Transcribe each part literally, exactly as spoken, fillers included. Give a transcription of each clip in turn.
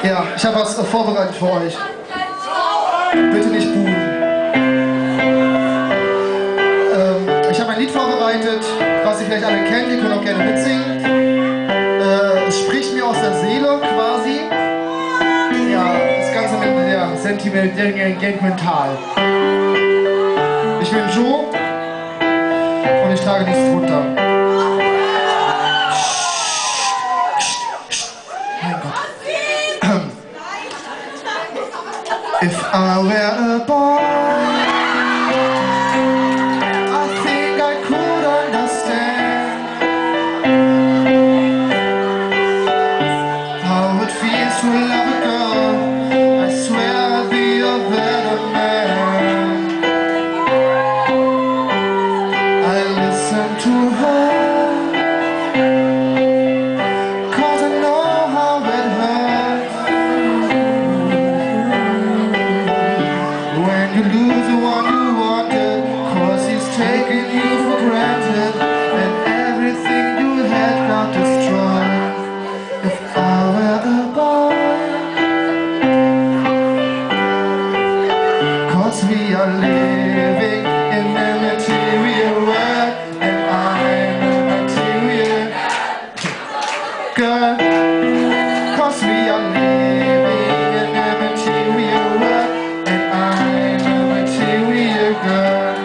Ja, ich habe was äh, vorbereitet für euch. Bitte nicht buhen. Ähm, ich habe ein Lied vorbereitet, was ihr vielleicht alle kennt. Ihr könnt auch gerne mitsingen. Äh, es spricht mir aus der Seele quasi. Ja, das Ganze mit der sentimental. Ich bin Joe und ich trage nichts drunter. If I were a boy, I think I could understand how it feels to love a girl. I swear I'd be a better man. I listen to her, 'cause I know how it hurts when you lose the one you wanted, 'cause he's taking you for granted, and everything you had got destroyed. If I were a boy, 'cause we are living in a material world, and I'm a material girl. 'Cause we are living in a material world, and I'm a material girl.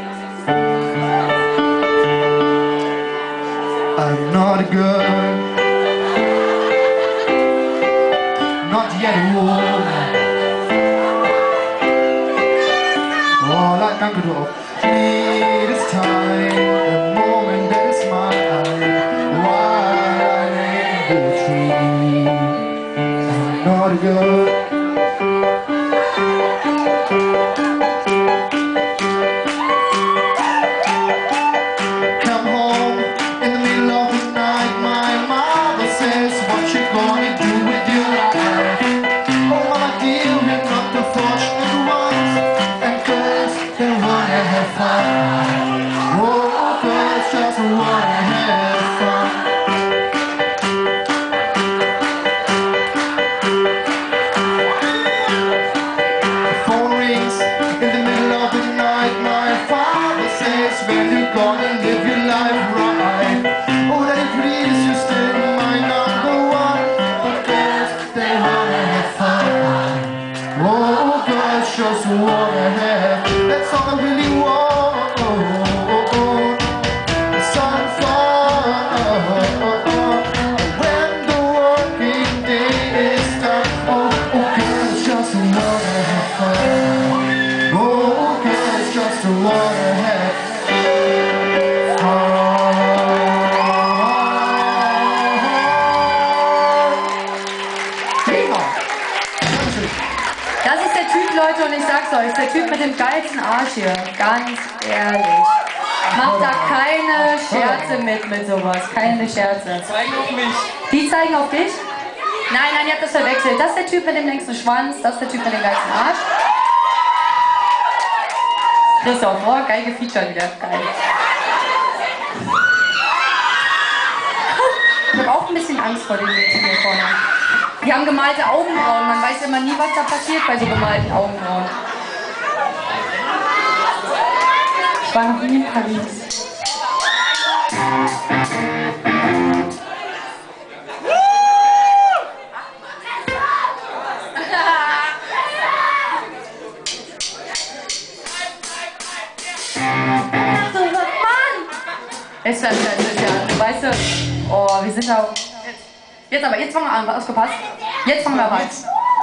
I'm not a girl, not yet a woman. All I can do need is time, the moment that is mine. While in the tree, I'm not a girl. Come home in the middle of the night, my mother says, what you gonna do with your life? Oh mama dear, we're not the fortunate ones, and girls, they wanna have fun. Oh, girls just wanna have fun. The phone rings in the middle of the night, my father says, when you gonna live your life right? Oh, daddy, please, you still my number one, but girls, they wanna have fun. Oh, girls just wanna have, that's all I really want. Some fun. When the working day is done, oh, oh, girls just wanna have fun. Oh, girls just wanna have Das ist der Typ, Leute, und ich sag's euch, der Typ mit dem geilsten Arsch hier. Ganz ehrlich. Macht da keine Scherze mit, mit sowas. Keine Scherze. Zeigen auf mich. Die zeigen auf dich? Nein, nein, ihr habt das verwechselt. Das ist der Typ mit dem längsten Schwanz, das ist der Typ mit dem geilsten Arsch. Christoph, oh, geil gefeatured wieder. Geil. Ich habe auch ein bisschen Angst vor den Mädchen hier vorne. Die haben gemalte Augenbrauen. Man weiß immer nie, was da passiert bei so gemalten Augenbrauen. Ich war noch nie in Paris. So, Mann! Ist das, das ist ja, weißt du, oh, wir sind da. Jetzt aber, jetzt fangen wir an, aufgepasst. Jetzt fangen wir aber an.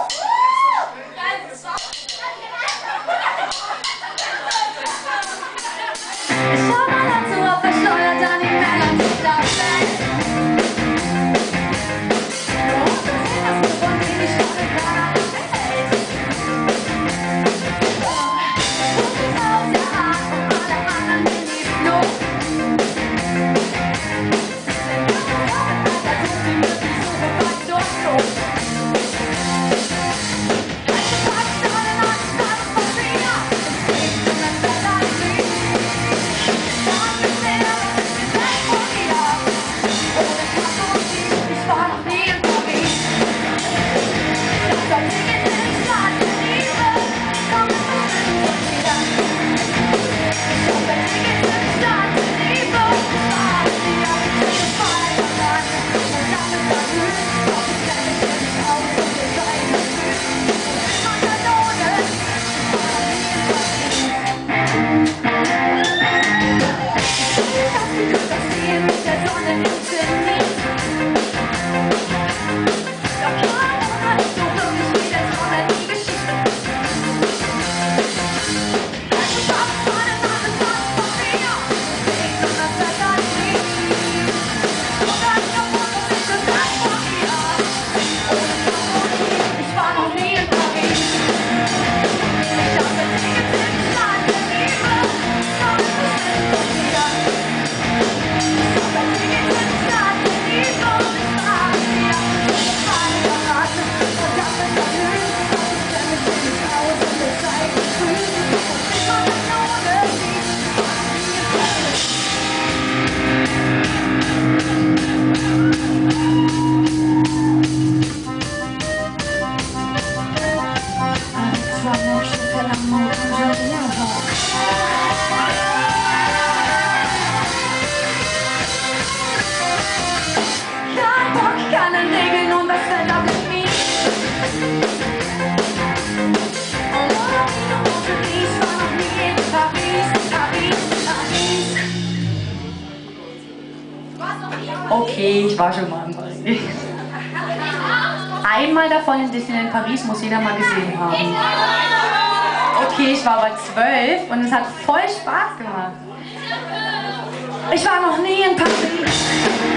Schau mal dazu, ob verschleudert dann die Männer nicht da weg. Du musst sehen, dass du von mir die Schlange keiner hält. Du bist auch sehr hart und alle anderen sind die Flucht. Da tut sie wirklich so befreit durch. We'll be right back. Okay, ich war schon mal in Paris. Einmal davon in Disneyland Paris muss jeder mal gesehen haben. Okay, ich war aber zwölf und es hat voll Spaß gemacht. Ich war noch nie in Paris.